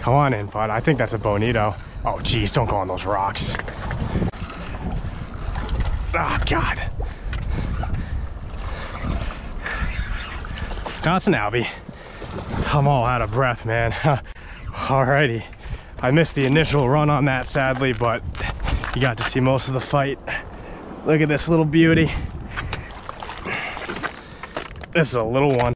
Come on in, bud. I think that's a bonito. Oh, geez, don't go on those rocks. Oh, God. That's an Albie. I'm all out of breath, man. Alrighty. I missed the initial run on that, sadly, but you got to see most of the fight. Look at this little beauty. This is a little one.